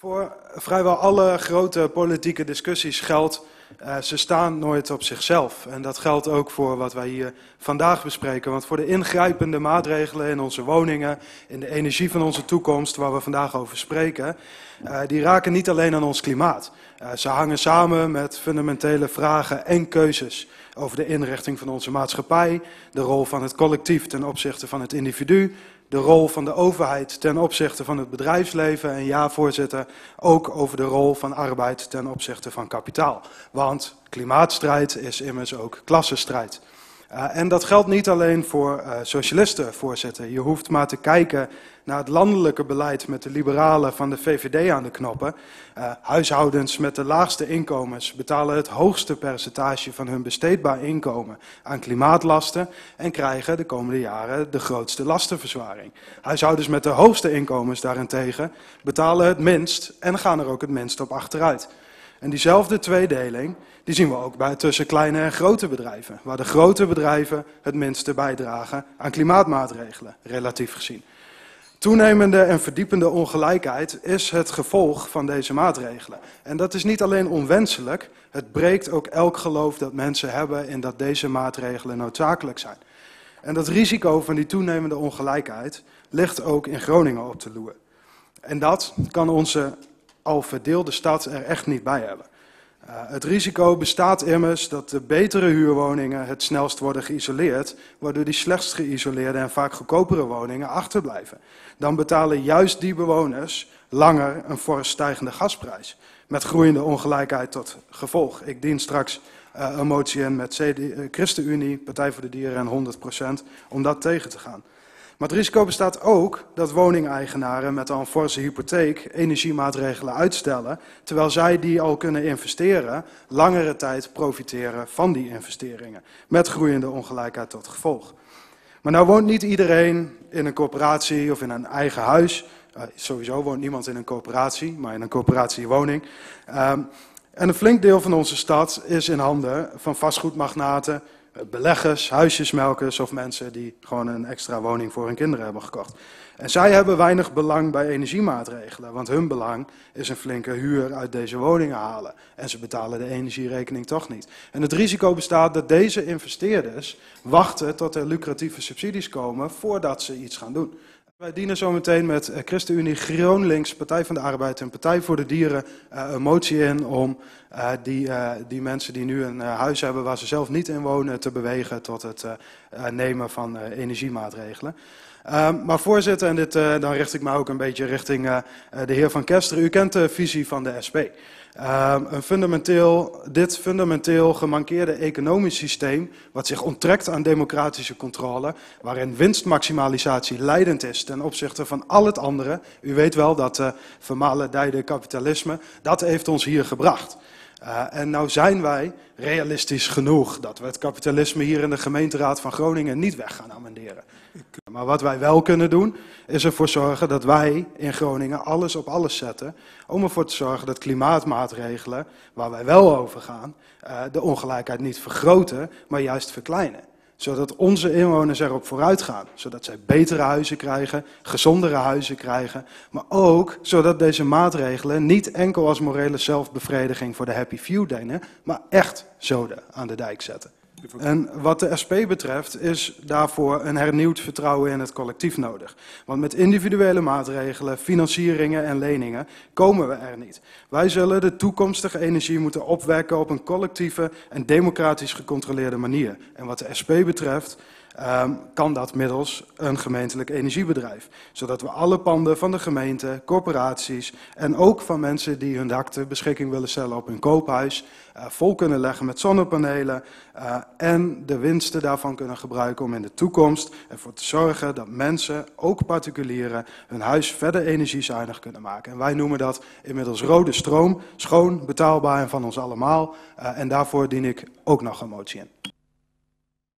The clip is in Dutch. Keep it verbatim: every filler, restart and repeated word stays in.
Voor vrijwel alle grote politieke discussies geldt, uh, ze staan nooit op zichzelf. En dat geldt ook voor wat wij hier vandaag bespreken. Want voor de ingrijpende maatregelen in onze woningen, in de energie van onze toekomst, waar we vandaag over spreken, uh, die raken niet alleen aan ons klimaat. Uh, ze hangen samen met fundamentele vragen en keuzes over de inrichting van onze maatschappij, de rol van het collectief ten opzichte van het individu, de rol van de overheid ten opzichte van het bedrijfsleven en ja, voorzitter, ook over de rol van arbeid ten opzichte van kapitaal. Want klimaatstrijd is immers ook klassenstrijd. Uh, en dat geldt niet alleen voor uh, socialisten, voorzitter. Je hoeft maar te kijken naar het landelijke beleid met de liberalen van de V V D aan de knoppen. Uh, huishoudens met de laagste inkomens betalen het hoogste percentage van hun besteedbaar inkomen aan klimaatlasten en krijgen de komende jaren de grootste lastenverzwaring. Huishoudens met de hoogste inkomens daarentegen betalen het minst en gaan er ook het minst op achteruit. En diezelfde tweedeling die zien we ook bij tussen kleine en grote bedrijven, waar de grote bedrijven het minste bijdragen aan klimaatmaatregelen, relatief gezien. Toenemende en verdiepende ongelijkheid is het gevolg van deze maatregelen. En dat is niet alleen onwenselijk, het breekt ook elk geloof dat mensen hebben in dat deze maatregelen noodzakelijk zijn. En dat risico van die toenemende ongelijkheid ligt ook in Groningen op de loer. En dat kan onze al verdeelde stad er echt niet bij hebben. Uh, het risico bestaat immers dat de betere huurwoningen het snelst worden geïsoleerd, waardoor die slechtst geïsoleerde en vaak goedkopere woningen achterblijven. Dan betalen juist die bewoners langer een fors stijgende gasprijs, met groeiende ongelijkheid tot gevolg. Ik dien straks uh, een motie in met C D, uh, ChristenUnie, Partij voor de Dieren en honderd procent om dat tegen te gaan. Maar het risico bestaat ook dat woningeigenaren met al een forse hypotheek energiemaatregelen uitstellen, terwijl zij die al kunnen investeren, langere tijd profiteren van die investeringen, met groeiende ongelijkheid tot gevolg. Maar nou woont niet iedereen in een corporatie of in een eigen huis. Uh, sowieso woont niemand in een corporatie, maar in een corporatiewoning. Uh, en een flink deel van onze stad is in handen van vastgoedmagnaten, beleggers, huisjesmelkers of mensen die gewoon een extra woning voor hun kinderen hebben gekocht. En zij hebben weinig belang bij energiemaatregelen, want hun belang is een flinke huur uit deze woningen halen. En ze betalen de energierekening toch niet. En het risico bestaat dat deze investeerders wachten tot er lucratieve subsidies komen voordat ze iets gaan doen. Wij dienen zometeen met ChristenUnie, GroenLinks, Partij van de Arbeid en Partij voor de Dieren uh, een motie in om uh, die, uh, die mensen die nu een uh, huis hebben waar ze zelf niet in wonen te bewegen tot het uh, uh, nemen van uh, energiemaatregelen. Uh, maar voorzitter, en dit, uh, dan richt ik me ook een beetje richting uh, de heer Van Kesteren. U kent de visie van de S P. Uh, een fundamenteel, dit fundamenteel gemankeerde economisch systeem, wat zich onttrekt aan democratische controle, waarin winstmaximalisatie leidend is ten opzichte van al het andere. U weet wel dat uh, vermaledijde kapitalisme, dat heeft ons hier gebracht. Uh, en nou zijn wij realistisch genoeg dat we het kapitalisme hier in de gemeenteraad van Groningen niet weg gaan amenderen. Maar wat wij wel kunnen doen, is ervoor zorgen dat wij in Groningen alles op alles zetten om ervoor te zorgen dat klimaatmaatregelen, waar wij wel over gaan, uh, de ongelijkheid niet vergroten, maar juist verkleinen. Zodat onze inwoners erop vooruit gaan. Zodat zij betere huizen krijgen, gezondere huizen krijgen. Maar ook zodat deze maatregelen niet enkel als morele zelfbevrediging voor de happy few dienen, maar echt zoden aan de dijk zetten. En wat de S P betreft is daarvoor een hernieuwd vertrouwen in het collectief nodig. Want met individuele maatregelen, financieringen en leningen komen we er niet. Wij zullen de toekomstige energie moeten opwekken op een collectieve en democratisch gecontroleerde manier. En wat de S P betreft Um, kan dat middels een gemeentelijk energiebedrijf. Zodat we alle panden van de gemeente, corporaties en ook van mensen die hun dak ter beschikking willen stellen op hun koophuis, uh, vol kunnen leggen met zonnepanelen uh, en de winsten daarvan kunnen gebruiken om in de toekomst ervoor te zorgen dat mensen, ook particulieren, hun huis verder energiezuinig kunnen maken. En wij noemen dat inmiddels rode stroom, schoon, betaalbaar en van ons allemaal. Uh, en daarvoor dien ik ook nog een motie in.